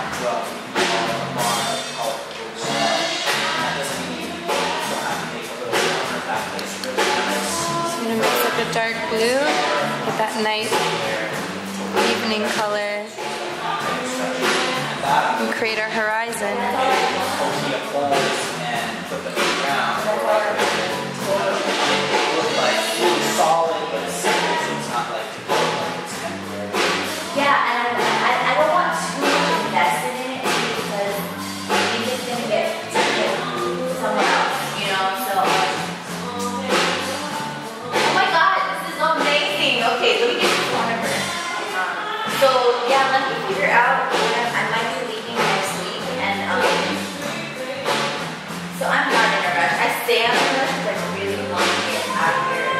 I'm gonna mix up a dark blue with that nice evening color and create our horizon. Yeah, and I don't want too much invested in it because you just gonna get someone else, you know. So, oh my God, this is amazing. Okay, let me get this one of her. So yeah, let me figure out. I might be leaving next week, and so I'm not in a rush. I say I'm in a rush because I really want to get out of here.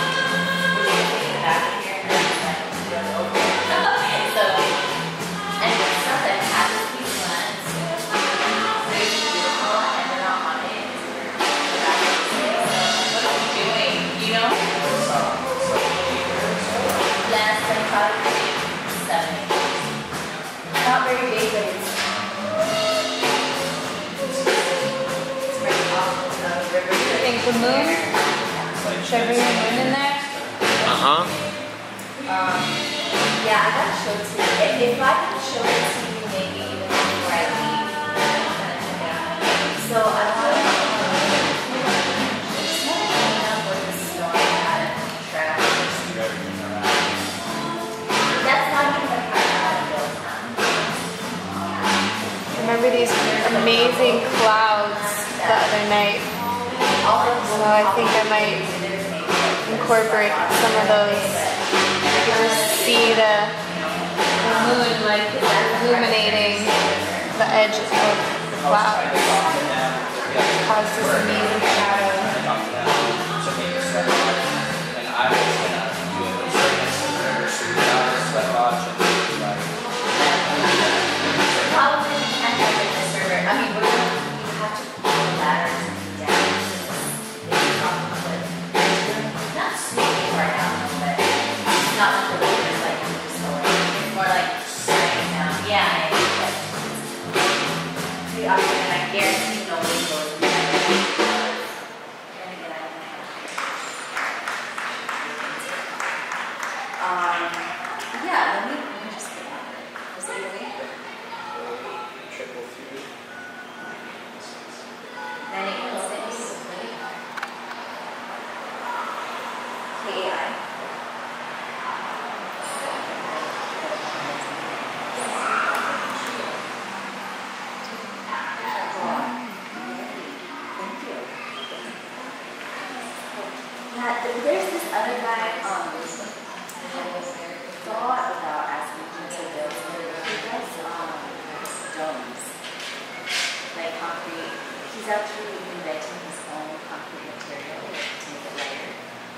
Not very big, but it's very awesome. I think the moon. Should I bring the moon in there? Yeah, I gotta show it to you. If I can show it to you, maybe even before I leave. So I want to just want to clean up with the storm out of trash. That's not even the part I built on. Remember these amazing clouds the other night? So I think I might incorporate some of those. You can just see the moon like illuminating the edge of the clouds. It causes this amazing shadow. Probably can't have it in the server. I mean, we have to pull the ladders down. It's not sweeping right now, but it's not like the ladders like it's more like sliding down. Yeah, I think that's pretty awesome, and I guarantee nobody goes in there. Yeah, let me just get on it. Was it really? 9816. KAI. Yeah, there's this other guy thought about asking him to build he does stones, like concrete. He's actually inventing his own concrete material to make it lighter.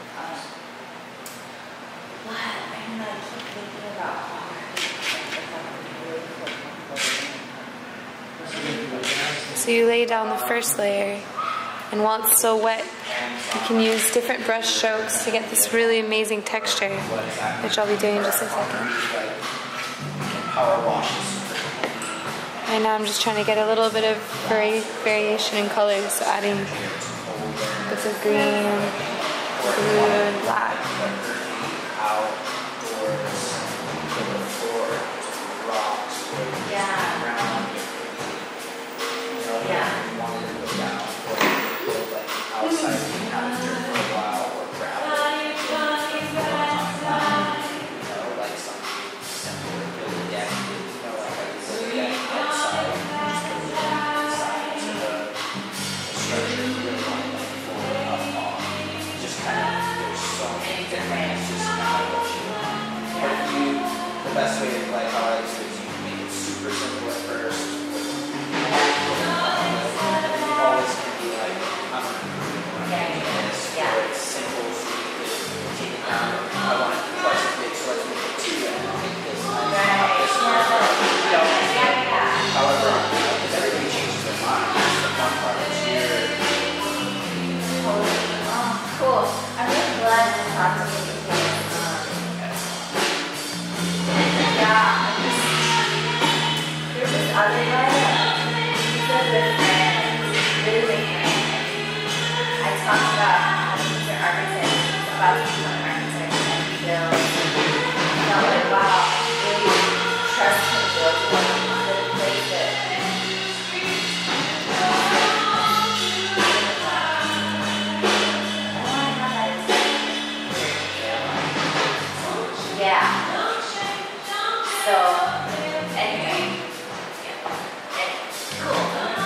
But I'm like, keep thinking about concrete. So you lay down the first layer, and while it's still wet, you can use different brush strokes to get this really amazing texture, which I'll be doing in just a second. Right now I'm just trying to get a little bit of variation in colors, so adding bits of green, blue, and black. Just kind of, there's so many different other guy, he's a good friend, really big friend. I talked about having he's an architect, about to become an architect, and he builds. I felt like, wow, really trust him building the place that yeah. So, anyway, yeah, it's cool.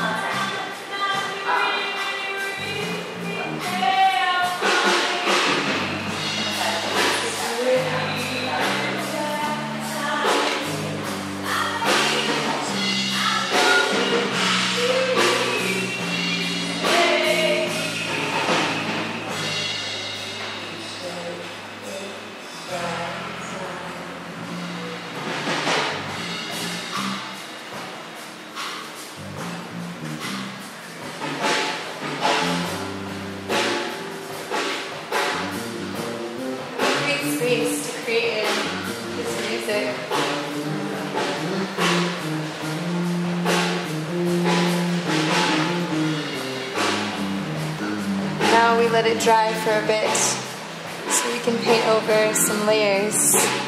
Space to create this music. Now we let it dry for a bit so we can paint over some layers.